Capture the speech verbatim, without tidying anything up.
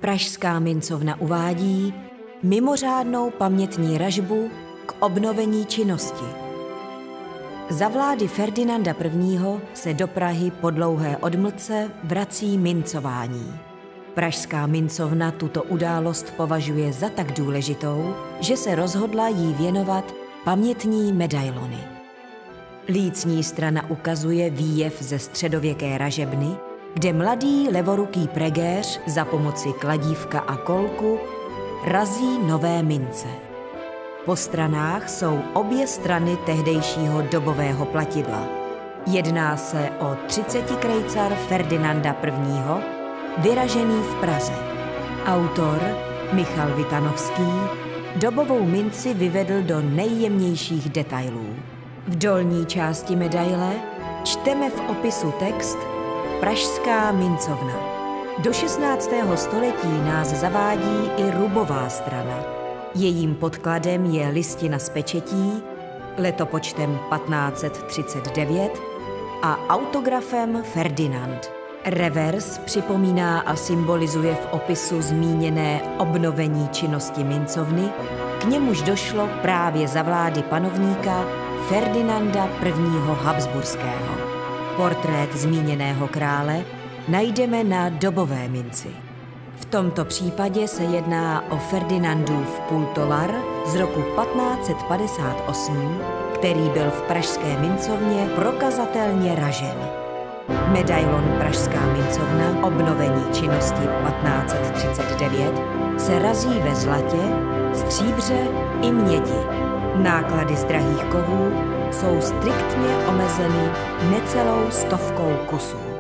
Pražská mincovna uvádí mimořádnou pamětní ražbu k obnovení činnosti. Za vlády Ferdinanda prvního. se do Prahy po dlouhé odmlce vrací mincování. Pražská mincovna tuto událost považuje za tak důležitou, že se rozhodla jí věnovat pamětní medailony. Lícní strana ukazuje výjev ze středověké ražebny, kde mladý levoruký pregéř za pomoci kladívka a kolku razí nové mince. Po stranách jsou obě strany tehdejšího dobového platidla. Jedná se o třicetikrejcar Ferdinanda prvního. vyražený v Praze. Autor Michal Vitanovský dobovou minci vyvedl do nejjemnějších detailů. V dolní části medaile čteme v opisu text Pražská mincovna. Do šestnáctého století nás zavádí i rubová strana. Jejím podkladem je listina z pečetí, letopočtem patnáct set třicet devět a autografem Ferdinand. Revers připomíná a symbolizuje v opisu zmíněné obnovení činnosti mincovny, k němuž došlo právě za vlády panovníka Ferdinanda prvního. Habsburského. Portrét zmíněného krále najdeme na dobové minci. V tomto případě se jedná o Ferdinandův pultolar z roku patnáct set padesát osm, který byl v pražské mincovně prokazatelně ražen. Medailon Pražská mincovna obnovení činnosti patnáct set třicet devět se razí ve zlatě, stříbře i mědi. Náklady z drahých kovů jsou striktně omezeny necelou stovkou kusů.